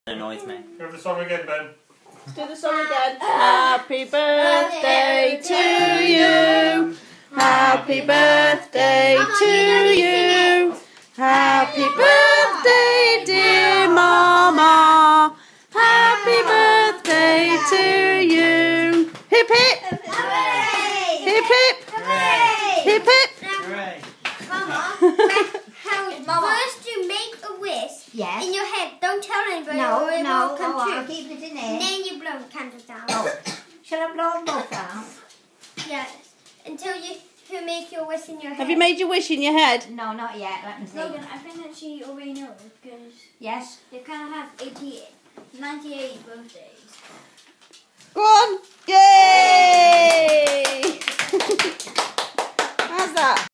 Annoys me. Go the song again, Ben. Let's do the song again. Happy birthday to you. Happy birthday to you. Happy birthday, dear Mama. Happy birthday to you. Hip hip. Hooray! Hip hip. Hooray! Hip hip. Hooray. Mama, first you make a wish in your head. Don't tell anybody or it won't come true. I'll keep it in And there. then you blow the candles down. Oh. Shall I blow them both out? Yes. Until you make your wish in your head. Have you made your wish in your head? No, not yet. Let me see. Logan, I think that she already knows because Yes. they kind of have 98 birthdays. Go on. Yay! How's that?